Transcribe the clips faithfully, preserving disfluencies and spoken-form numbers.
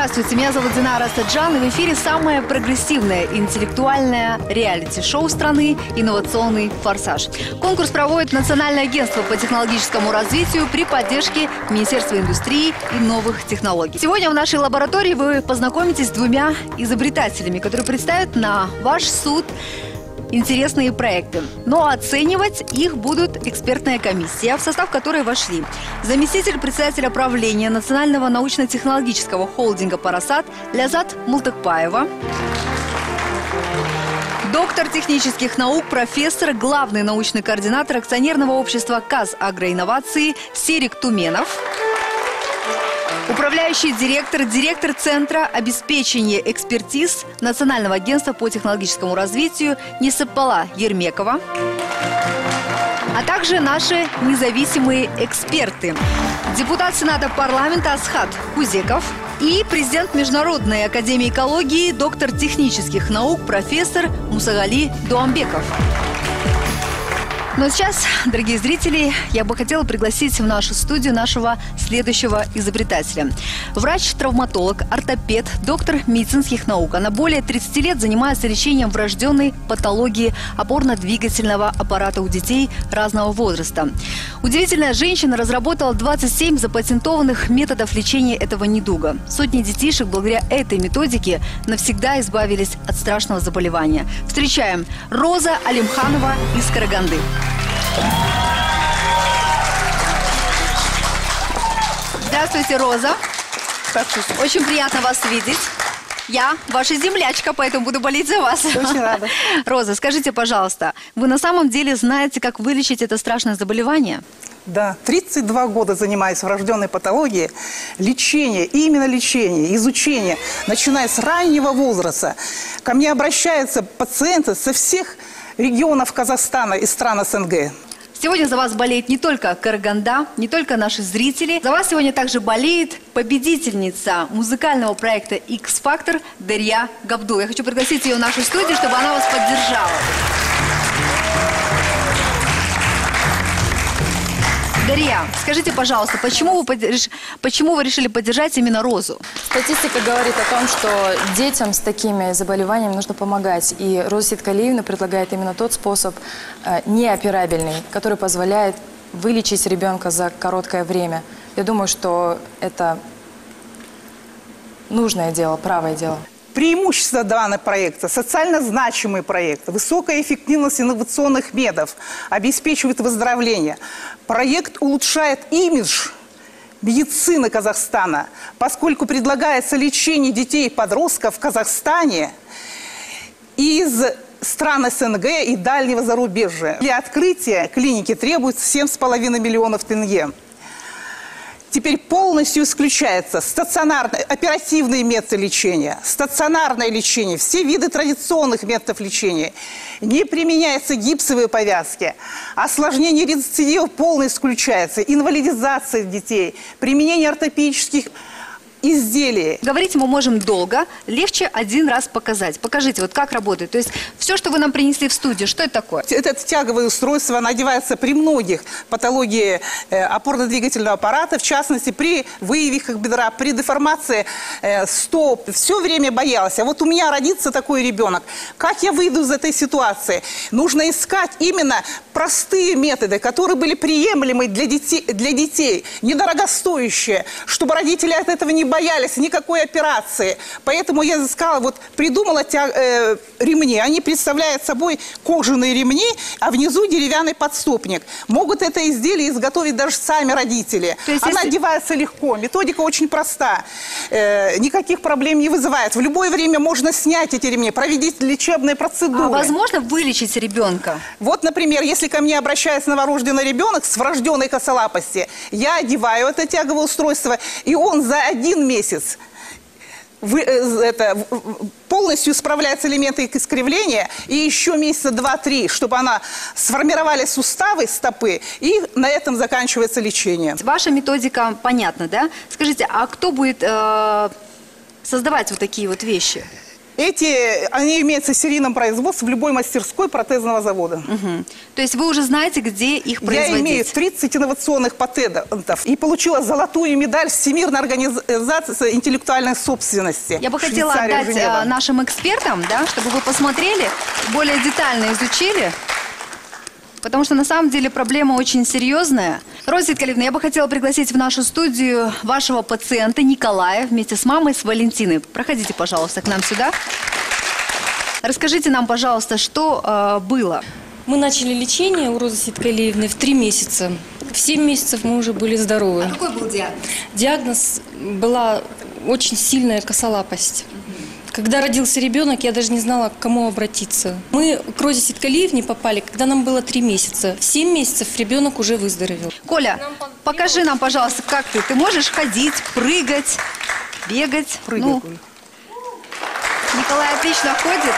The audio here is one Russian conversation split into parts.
Здравствуйте, меня зовут Динара Асаджан, и в эфире самое прогрессивное интеллектуальное реалити-шоу страны «Инновационный форсаж». Конкурс проводит Национальное агентство по технологическому развитию при поддержке Министерства индустрии и новых технологий. Сегодня в нашей лаборатории вы познакомитесь с двумя изобретателями, которые представят на ваш суд интересные проекты. Но оценивать их будут экспертная комиссия, в состав которой вошли заместитель председателя правления Национального научно-технологического холдинга «Парасат» Лязат Мултыкпаева, доктор технических наук, профессор, главный научный координатор акционерного общества «Казагроинновации» Серик Туменов, управляющий директор, директор Центра обеспечения экспертиз Национального агентства по технологическому развитию Несепала Ермекова, а также наши независимые эксперты. Депутат Сената парламента Асхат Кузеков и президент Международной академии экологии, доктор технических наук, профессор Мусагали Дуамбеков. Но сейчас, дорогие зрители, я бы хотела пригласить в нашу студию нашего следующего изобретателя. Врач-травматолог, ортопед, доктор медицинских наук. Она более тридцати лет занимается лечением врожденной патологии опорно-двигательного аппарата у детей разного возраста. Удивительная женщина разработала двадцать семь запатентованных методов лечения этого недуга. Сотни детишек благодаря этой методике навсегда избавились от страшного заболевания. Встречаем Роза Алимханова из Караганды. Здравствуйте, Роза. Очень приятно вас видеть. Я ваша землячка, поэтому буду болеть за вас. Очень рада. Роза, скажите, пожалуйста, вы на самом деле знаете, как вылечить это страшное заболевание? Да, тридцать два года занимаюсь врожденной патологией. Лечение, именно лечение, изучение, начиная с раннего возраста. Ко мне обращаются пациенты со всех регионов Казахстана и стран СНГ. Сегодня за вас болеет не только Караганда, не только наши зрители. За вас сегодня также болеет победительница музыкального проекта X-Factor Дарья Габдул. Я хочу пригласить ее в нашу студию, чтобы она вас поддержала. Дарья, скажите, пожалуйста, почему вы, подерж... почему вы решили поддержать именно Розу? Статистика говорит о том, что детям с такими заболеваниями нужно помогать. И Роза Ситкалиевна предлагает именно тот способ э, неоперабельный, который позволяет вылечить ребенка за короткое время. Я думаю, что это нужное дело, правое дело. Преимущество данного проекта – социально значимый проект, высокая эффективность инновационных методов, обеспечивает выздоровление. Проект улучшает имидж медицины Казахстана, поскольку предлагается лечение детей и подростков в Казахстане из стран СНГ и дальнего зарубежья. Для открытия клиники требуется семь с половиной миллионов тенге. Теперь полностью исключается стационарное, оперативные методы лечения, стационарное лечение, все виды традиционных методов лечения. Не применяются гипсовые повязки, осложнение рецидива полностью исключается, инвалидизация детей, применение ортопедических изделий. Говорить мы можем долго, легче один раз показать. Покажите, вот как работает. То есть все, что вы нам принесли в студию, что это такое? Это тяговое устройство, оно одевается при многих патологиях э, опорно-двигательного аппарата, в частности, при вывихах бедра, при деформации э, стоп. Все время боялась. А вот у меня родится такой ребенок. Как я выйду из этой ситуации? Нужно искать именно простые методы, которые были приемлемы для детей, для детей, недорогостоящие, чтобы родители от этого не боялись никакой операции. Поэтому я искала, вот придумала тя, э, ремни. Они представляют собой кожаные ремни, а внизу деревянный подступник. Могут это изделие изготовить даже сами родители. То есть, Она если... одевается легко. Методика очень проста. Э, никаких проблем не вызывает. В любое время можно снять эти ремни, провести лечебные процедуры. А возможно вылечить ребенка? Вот, например, если ко мне обращается новорожденный ребенок с врожденной косолапостью, я одеваю это тяговое устройство, и он за один месяц вы, это, полностью справляются элементы искривления, и еще месяца два-три, чтобы она сформировали суставы стопы, и на этом заканчивается лечение. Ваша методика понятна, да? Скажите, а кто будет э, создавать вот такие вот вещи? Эти, они имеются в серийном производстве в любой мастерской протезного завода. Угу. То есть вы уже знаете, где их производить? Я имею тридцать инновационных патентов и получила золотую медаль Всемирной организации интеллектуальной собственности. Я бы хотела отдать Женева. нашим экспертам, да, чтобы вы посмотрели, более детально изучили. Потому что на самом деле проблема очень серьезная. Роза Ситкалиевна, я бы хотела пригласить в нашу студию вашего пациента Николая вместе с мамой, с Валентиной. Проходите, пожалуйста, к нам сюда. Расскажите нам, пожалуйста, что э, было? Мы начали лечение у Розы Ситкалиевны в три месяца. В семь месяцев мы уже были здоровы. А какой был диагноз? Диагноз была очень сильная косолапость. Когда родился ребенок, я даже не знала, к кому обратиться. Мы к Розе Ситкалиевне попали, когда нам было три месяца. В семь месяцев ребенок уже выздоровел. Коля, покажи нам, пожалуйста, как ты. Ты можешь ходить, прыгать, бегать? Прыгать. Ну, Николай отлично ходит.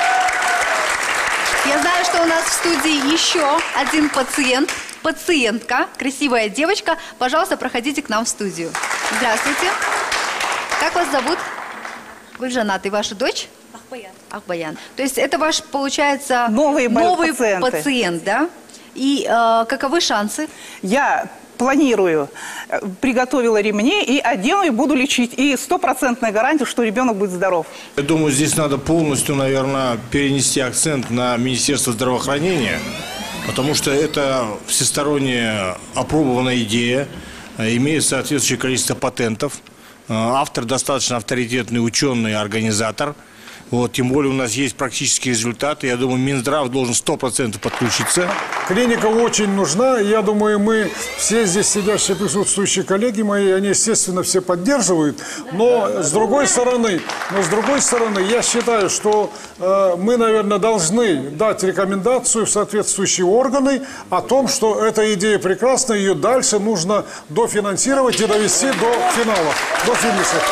Я знаю, что у нас в студии еще один пациент, пациентка, красивая девочка. Пожалуйста, проходите к нам в студию. Здравствуйте. Как вас зовут? Вы женаты, ваша дочь? Ахбаян. Ахбаян. То есть это ваш, получается, Новые новый пациенты. пациент, да? И э, каковы шансы? Я планирую, приготовила ремни и одену, и буду лечить. И стопроцентная гарантия, что ребенок будет здоров. Я думаю, здесь надо полностью, наверное, перенести акцент на Министерство здравоохранения, потому что это всесторонне опробованная идея, имеет соответствующее количество патентов. Автор достаточно авторитетный ученый, организатор. Вот, тем более у нас есть практические результаты. Я думаю, Минздрав должен сто процентов подключиться. Клиника очень нужна. Я думаю, мы все здесь сидящие присутствующие коллеги мои, они, естественно, все поддерживают. Но с другой стороны, но с другой стороны, я считаю, что э, мы, наверное, должны дать рекомендацию в соответствующие органы о том, что эта идея прекрасна, ее дальше нужно дофинансировать и довести до финала, до финиша.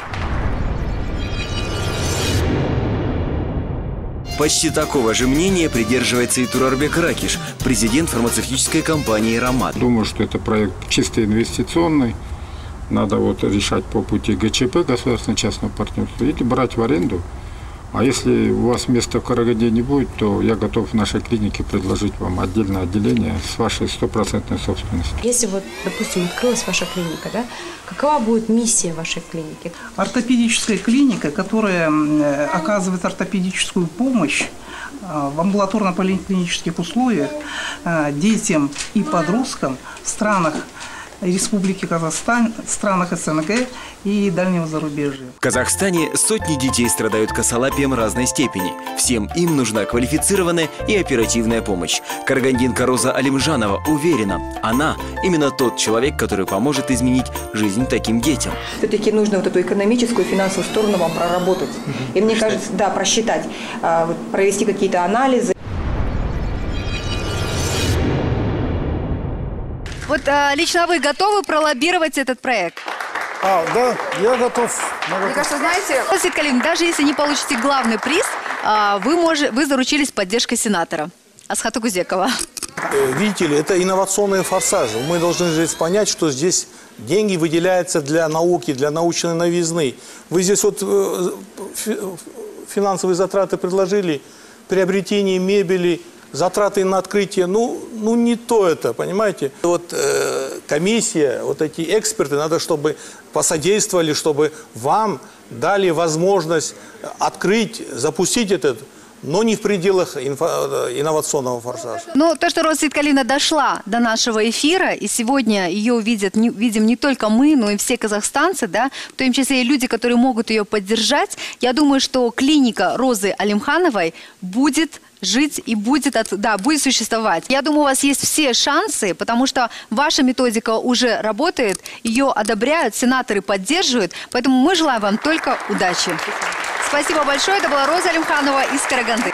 Почти такого же мнения придерживается и Турарбек Ракиш, президент фармацевтической компании «Ромат». Думаю, что это проект чисто инвестиционный. Надо вот решать по пути ГЧП, государственно-частного партнерства, или брать в аренду. А если у вас места в Караганде не будет, то я готов в нашей клинике предложить вам отдельное отделение с вашей стопроцентной собственностью. Если вот, допустим, открылась ваша клиника, да, какова будет миссия вашей клиники? Ортопедическая клиника, которая оказывает ортопедическую помощь в амбулаторно-поликлинических условиях детям и подросткам в странах Республики Казахстан, странах СНГ и дальнего зарубежья. В Казахстане сотни детей страдают косолапием разной степени. Всем им нужна квалифицированная и оперативная помощь. Карагандинка Роза Алимжанова уверена, она именно тот человек, который поможет изменить жизнь таким детям. Все-таки нужно вот эту экономическую, финансовую сторону вам проработать. Угу. И мне кажется, да, просчитать, провести какие-то анализы. Вот а, лично вы готовы пролоббировать этот проект? А, да, я готов. Мне кажется, знаете, Роза Ситкалиевна, даже если не получите главный приз, а, вы, мож, вы заручились поддержкой сенатора Асхата Кузекова. Видите ли, это инновационные форсажи. Мы должны здесь понять, что здесь деньги выделяются для науки, для научной новизны. Вы здесь вот финансовые затраты предложили, приобретение мебели, затраты на открытие, ну, ну не то это, понимаете? Вот э, комиссия, вот эти эксперты, надо, чтобы посодействовали, чтобы вам дали возможность открыть, запустить этот, но не в пределах инфо, инновационного форсажа. Ну, то, что Роза Ситкалиевна дошла до нашего эфира, и сегодня ее увидят, не, видим не только мы, но и все казахстанцы, да, в том числе и люди, которые могут ее поддержать, я думаю, что клиника Розы Алимхановой будет жить и будет, да, будет существовать. Я думаю, у вас есть все шансы, потому что ваша методика уже работает, ее одобряют, сенаторы поддерживают, поэтому мы желаем вам только удачи. Спасибо большое. Это была Роза Алимханова из Караганды.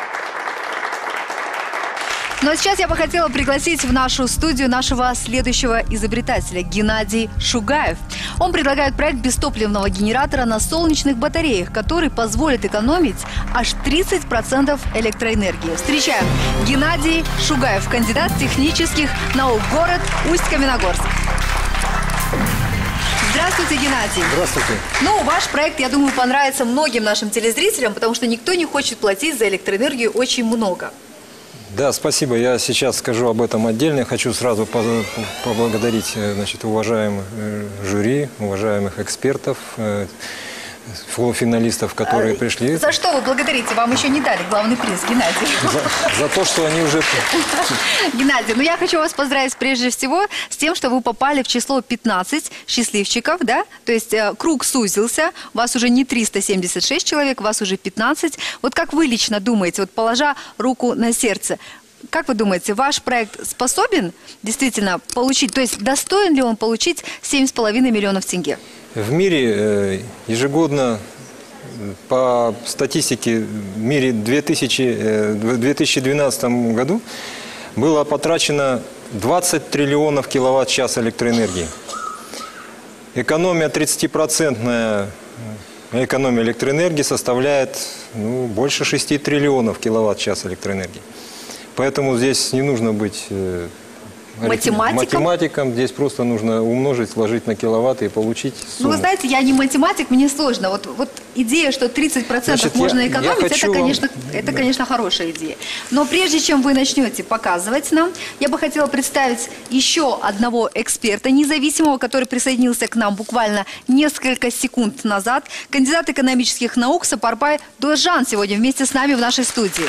Ну а сейчас я бы хотела пригласить в нашу студию нашего следующего изобретателя Геннадий Шугаев. Он предлагает проект бестопливного генератора на солнечных батареях, который позволит экономить аж тридцать процентов электроэнергии. Встречаем Геннадий Шугаев, кандидат технических наук, город Усть-Каменогорск. Здравствуйте. Здравствуйте, Геннадий. Здравствуйте. Ну, ваш проект, я думаю, понравится многим нашим телезрителям, потому что никто не хочет платить за электроэнергию очень много. Да, спасибо. Я сейчас скажу об этом отдельно. Я хочу сразу поблагодарить, значит, уважаемых жюри, уважаемых экспертов, финалистов, которые пришли. За что вы благодарите? Вам еще не дали главный приз, Геннадий. За, за то, что они уже... Геннадий, ну я хочу вас поздравить прежде всего с тем, что вы попали в число пятнадцать счастливчиков, да? То есть э, круг сузился, вас уже не триста семьдесят шесть человек, вас уже пятнадцать. Вот как вы лично думаете, вот положа руку на сердце, как вы думаете, ваш проект способен действительно получить, то есть достоин ли он получить семь с половиной миллионов тенге? В мире ежегодно, по статистике, в мире в две тысячи двенадцатом году было потрачено двадцать триллионов киловатт-час электроэнергии. Экономия тридцатипроцентная, экономия электроэнергии составляет ну, больше шести триллионов киловатт-час электроэнергии. Поэтому здесь не нужно быть... Математиком? Математикам. Здесь просто нужно умножить, сложить на киловатты и получить сумму. Ну, вы знаете, я не математик, мне сложно. Вот, вот идея, что тридцать процентов Значит, можно я, экономить, я это, конечно, вам... это, да. конечно, хорошая идея. Но прежде чем вы начнете показывать нам, я бы хотела представить еще одного эксперта независимого, который присоединился к нам буквально несколько секунд назад. Кандидат экономических наук Сапарбай Дожан сегодня вместе с нами в нашей студии.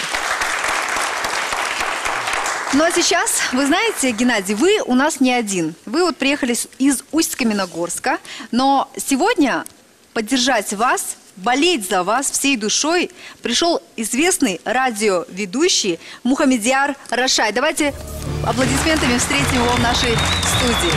Ну а сейчас, вы знаете, Геннадий, вы у нас не один. Вы вот приехали из Усть-Каменогорска, но сегодня поддержать вас, болеть за вас всей душой пришел известный радиоведущий Мухаммедияр Рашай. Давайте аплодисментами встретим его в нашей студии.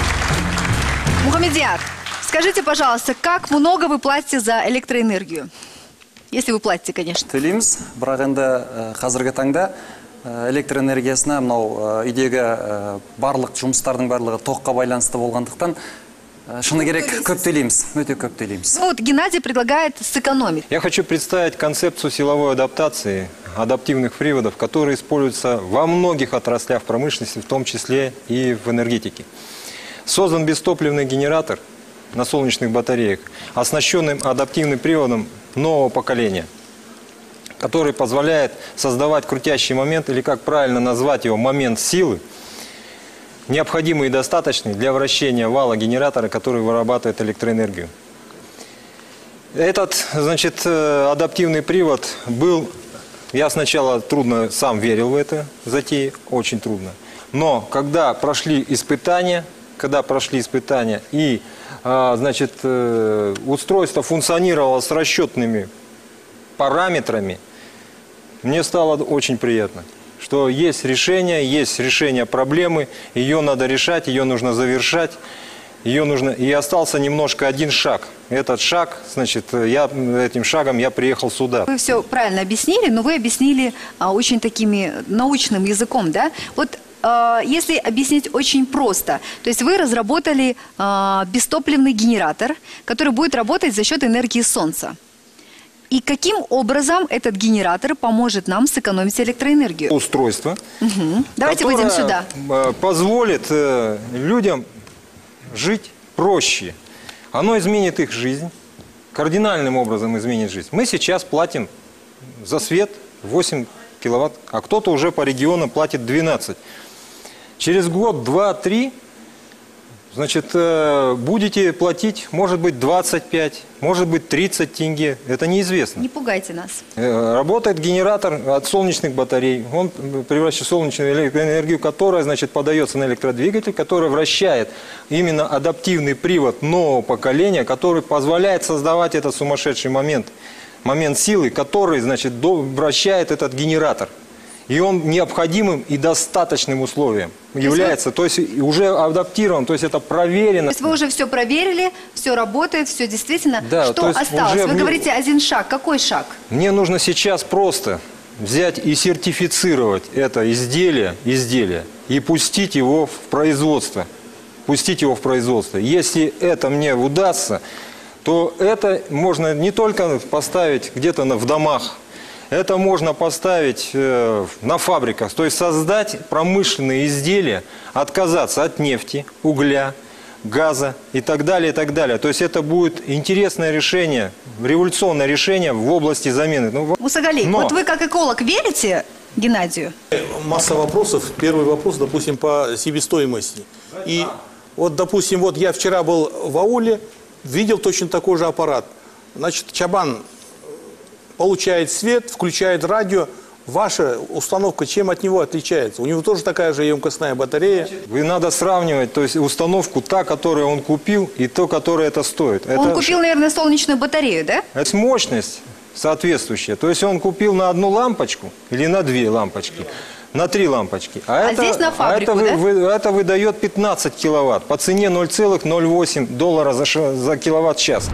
Мухаммедияр, скажите, пожалуйста, как много вы платите за электроэнергию? Если вы платите, конечно. Төлейміз, бірақ енді қазіргі таңда электроэнергиясына мынау үйдегі барлық жұмыстардың барлығы тоққа байланысты болғандықтан шыны керек көп төлейміз, өте көп төлейміз. Вот Геннадий предлагает сэкономить. Я хочу представить концепцию силовой адаптации адаптивных приводов, которые используются во многих отраслях промышленности, в том числе и в энергетике. Создан бестопливный генератор на солнечных батареях, оснащенным адаптивным приводом нового поколения, который позволяет создавать крутящий момент, или как правильно назвать его, момент силы, необходимый и достаточный для вращения вала генератора, который вырабатывает электроэнергию. Этот, значит, адаптивный привод был, я сначала трудно сам верил в это затею, очень трудно. Но когда прошли испытания, когда прошли испытания и, значит, устройство функционировало с расчетными параметрами, мне стало очень приятно, что есть решение, есть решение проблемы, ее надо решать, ее нужно завершать, ее нужно... И остался немножко один шаг. Этот шаг, значит, я, этим шагом я приехал сюда. Вы все правильно объяснили, но вы объяснили а, очень такими научным языком, да? Вот а, если объяснить очень просто, то есть вы разработали а, бестопливный генератор, который будет работать за счет энергии солнца. И каким образом этот генератор поможет нам сэкономить электроэнергию? Устройство, угу. Давайте выйдем сюда. Позволит э, людям жить проще. Оно изменит их жизнь, кардинальным образом изменит жизнь. Мы сейчас платим за свет восемь киловатт, а кто-то уже по регионам платит двенадцать. Через год, два, три... Значит, будете платить, может быть, двадцать пять, может быть, тридцать тенге. Это неизвестно. Не пугайте нас. Работает генератор от солнечных батарей. Он превращает солнечную электроэнергию, которая, значит, подается на электродвигатель, который вращает именно адаптивный привод нового поколения, который позволяет создавать этот сумасшедший момент. Момент силы, который, значит, вращает этот генератор. И он необходимым и достаточным условием является, то есть уже адаптирован, то есть это проверено. То есть вы уже все проверили, все работает, все действительно. Да, что осталось? Вы мне... говорите один шаг. Какой шаг? Мне нужно сейчас просто взять и сертифицировать это изделие, изделие и пустить его в производство. Пустить его в производство. Если это мне удастся, то это можно не только поставить где-то в домах, это можно поставить э, на фабриках, то есть создать промышленные изделия, отказаться от нефти, угля, газа и так далее, и так далее. То есть это будет интересное решение, революционное решение в области замены. Ну, Мусагалиев, но... вот вы как эколог верите Геннадию? Масса вопросов. Первый вопрос, допустим, по себестоимости. И вот, допустим, вот я вчера был в ауле, видел точно такой же аппарат. Значит, Чабан получает свет, включает радио. Ваша установка чем от него отличается? У него тоже такая же емкостная батарея. Вы надо сравнивать, то есть установку та, которую он купил, и то, которое это стоит. Он это... купил, наверное, солнечную батарею, да? Это мощность соответствующая. То есть он купил на одну лампочку или на две лампочки, на три лампочки. А, а это, здесь на фабрику, а это, да? вы, вы, это выдает пятнадцать киловатт по цене ноль целых ноль восемь доллара за, за киловатт-час.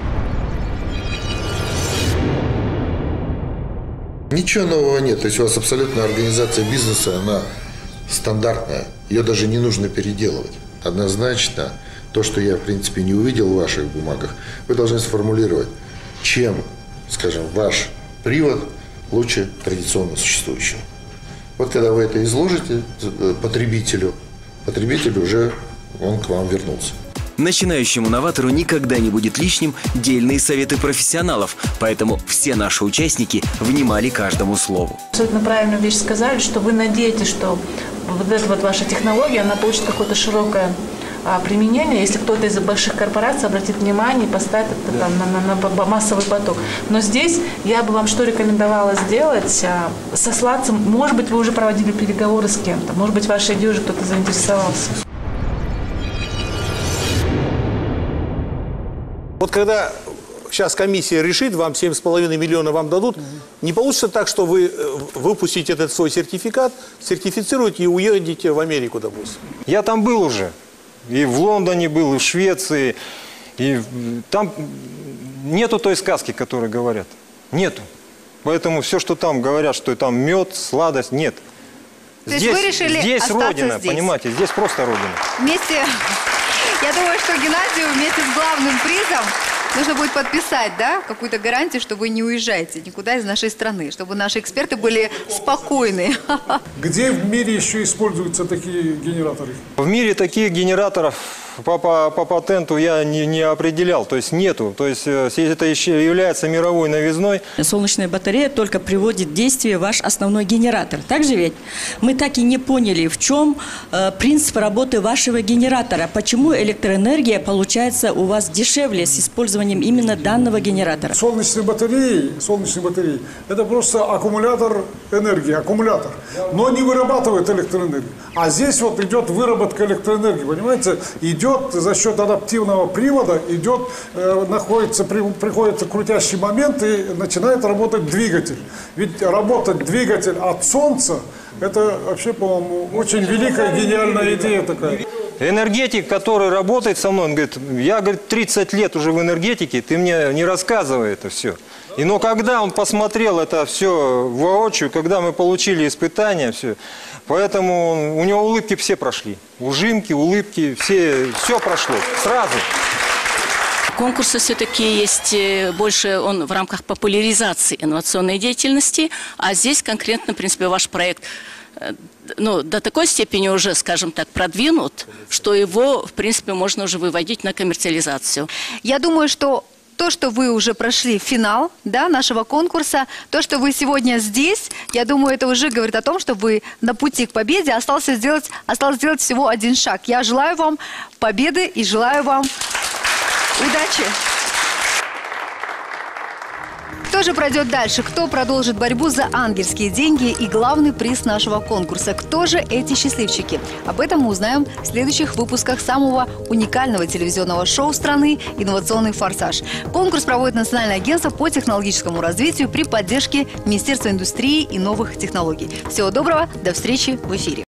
Ничего нового нет. То есть у вас абсолютно организация бизнеса, она стандартная. Ее даже не нужно переделывать. Однозначно, то, что я, в принципе, не увидел в ваших бумагах, вы должны сформулировать, чем, скажем, ваш привод лучше традиционно существующего. Вот когда вы это изложите потребителю, потребитель уже, он к вам вернулся. Начинающему новатору никогда не будет лишним дельные советы профессионалов, поэтому все наши участники внимали каждому слову. Абсолютно правильную вещь сказали, что вы надеетесь, что вот эта вот ваша технология, она получит какое-то широкое а, применение, если кто-то из больших корпораций обратит внимание и поставит это там, на, на, на массовый поток. Но здесь я бы вам что рекомендовала сделать, а, сослаться, может быть, вы уже проводили переговоры с кем-то, может быть, вашей идеей уже кто-то заинтересовался. Вот когда сейчас комиссия решит, вам семь с половиной миллионов вам дадут, не получится так, что вы выпустите этот свой сертификат, сертифицируете и уедете в Америку, допустим. Я там был уже. И в Лондоне был, и в Швеции. И там нету той сказки, которую говорят. Нету. Поэтому все, что там говорят, что там мед, сладость, нет. То здесь, есть вы решили здесь остаться родина, здесь? Понимаете, здесь просто родина. Вместе, я думаю, что Геннадию вместе с главным призом нужно будет подписать, да, какую-то гарантию, что вы не уезжаете никуда из нашей страны, чтобы наши эксперты были спокойны. Где в мире еще используются такие генераторы? В мире таких генераторов по, по, по патенту я не, не определял, то есть нету. То есть это еще является мировой новизной. Солнечная батарея только приводит в действие ваш основной генератор. Так же ведь? Мы так и не поняли, в чем э, принцип работы вашего генератора. Почему электроэнергия получается у вас дешевле с использованием именно данного генератора? Солнечные батареи, солнечные батареи – это просто аккумулятор энергии, аккумулятор, но не вырабатывает электроэнергию. А здесь вот идет выработка электроэнергии, понимаете? Идет за счет адаптивного привода, идет, э, находится, при, приходится крутящий момент и начинает работать двигатель. Ведь работать двигатель от солнца – это вообще, по-моему, очень великая, гениальная идея такая. Энергетик, который работает со мной, он говорит, я, говорит, тридцать лет уже в энергетике, ты мне не рассказывай это все. И но когда он посмотрел это все воочию, когда мы получили испытания, все, поэтому у него улыбки все прошли. Ужимки, улыбки, все, все прошло сразу. Конкурс все-таки есть больше, он в рамках популяризации инновационной деятельности, а здесь конкретно, в принципе, ваш проект ну, до такой степени уже, скажем так, продвинут, что его, в принципе, можно уже выводить на коммерциализацию. Я думаю, что то, что вы уже прошли финал, да, нашего конкурса, то, что вы сегодня здесь, я думаю, это уже говорит о том, что вы на пути к победе. Осталось сделать, осталось сделать всего один шаг. Я желаю вам победы и желаю вам удачи. Кто же пройдет дальше? Кто продолжит борьбу за ангельские деньги и главный приз нашего конкурса? Кто же эти счастливчики? Об этом мы узнаем в следующих выпусках самого уникального телевизионного шоу страны «Инновационный форсаж». Конкурс проводит Национальное агентство по технологическому развитию при поддержке Министерства индустрии и новых технологий. Всего доброго, до встречи в эфире.